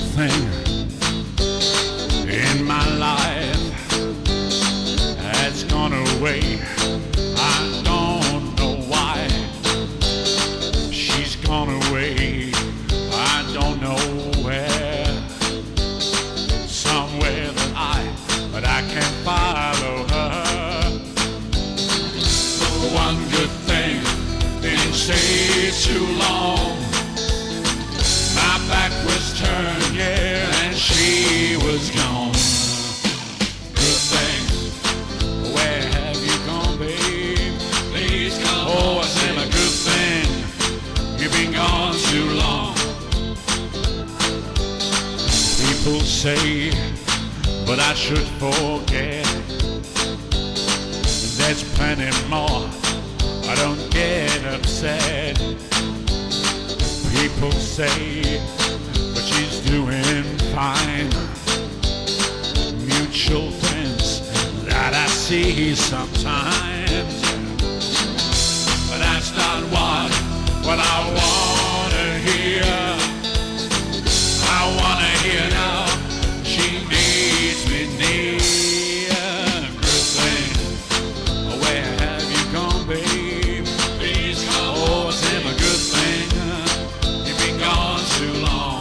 good thing in my life has gone away. I don't know why she's gone away. I don't know where. Somewhere but I can't follow her. One good thing didn't stay too long. My back was turned, yeah, and she was gone. Good thing, where have you gone, babe? Please come. Oh, I said a good thing, you've been gone too long. People say, but I should forget. There's plenty more. I don't get upset. People say, but she's doing fine. Mutual friends that I see sometimes, but that's not what I wanna hear. I wanna hear now. She needs me near. Good thing, where have you gone, babe? Please come. Oh, it's him a good thing. You've been gone too long.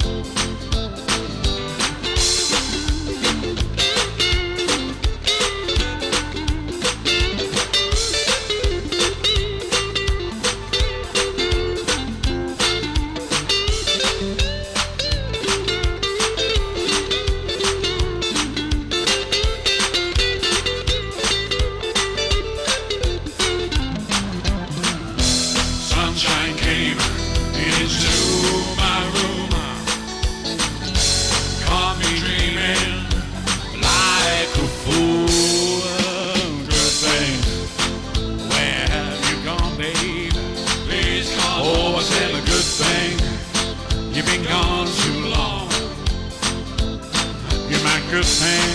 Sunshine came into my room, caught me dreaming like a fool. Good thing, where have you gone, babe? Please come. Oh, I said a good thing, you've been gone too long. You're my good thing.